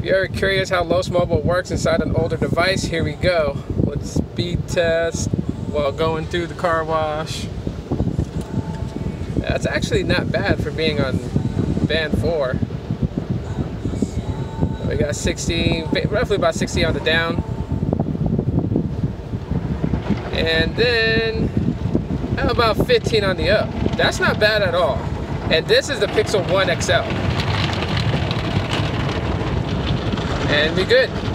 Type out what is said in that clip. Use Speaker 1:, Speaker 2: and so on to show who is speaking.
Speaker 1: you're curious how Los Mobile works inside an older device, here we go. Let's speed test while going through the car wash. That's actually not bad for being on band 4. We got 60, roughly about 60 on the down. And then how about 15 on the up? That's not bad at all. And this is the Pixel 1 XL. And we good.